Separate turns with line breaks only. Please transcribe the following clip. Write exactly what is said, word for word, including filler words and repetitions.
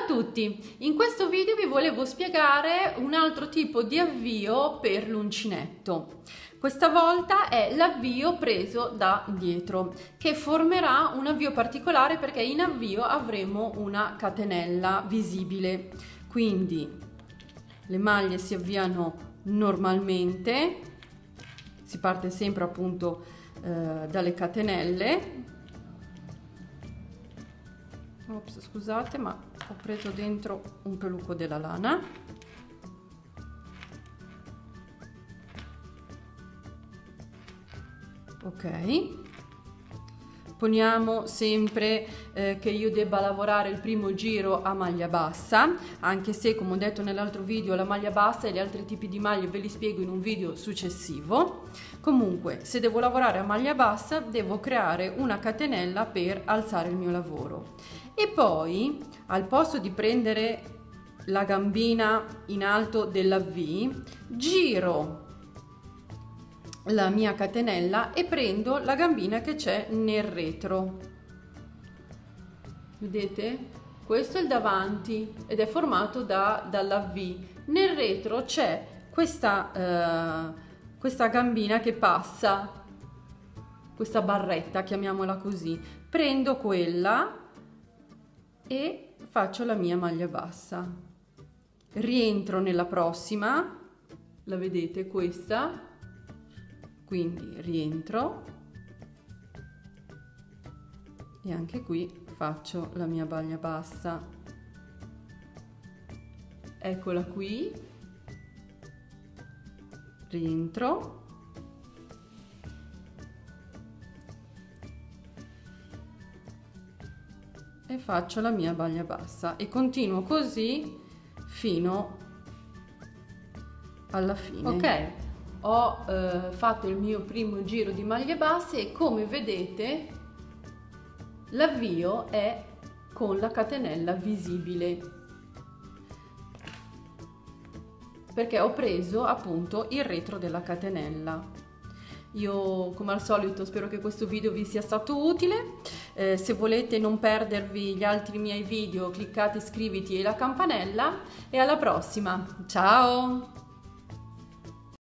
a tutti, in questo video vi volevo spiegare un altro tipo di avvio per l'uncinetto. Questa volta è l'avvio preso da dietro, che formerà un avvio particolare perché in avvio avremo una catenella visibile. Quindi le maglie si avviano normalmente, si parte sempre appunto eh, dalle catenelle. Ops, scusate, ma ho preso dentro un peluco della lana. Ok, poniamo sempre eh, che io debba lavorare il primo giro a maglia bassa, anche se, come ho detto nell'altro video, la maglia bassa e gli altri tipi di maglie ve li spiego in un video successivo. Comunque, se devo lavorare a maglia bassa, devo creare una catenella per alzare il mio lavoro. E poi, al posto di prendere la gambina in alto della V, giro la mia catenella e prendo la gambina che c'è nel retro. Vedete? Questo è il davanti ed è formato da, dalla V. Nel retro c'è questa, uh, questa gambina che passa, questa barretta, chiamiamola così. Prendo quella e faccio la mia maglia bassa. Rientro nella prossima, la vedete questa? Quindi rientro e anche qui faccio la mia maglia bassa. Eccola qui, rientro e faccio la mia maglia bassa e continuo così fino alla fine. Ok. Ho eh, fatto il mio primo giro di maglie basse e come vedete l'avvio è con la catenella visibile perché ho preso appunto il retro della catenella. Io come al solito spero che questo video vi sia stato utile. Eh, se volete non perdervi gli altri miei video cliccate iscriviti e la campanella e alla prossima, ciao!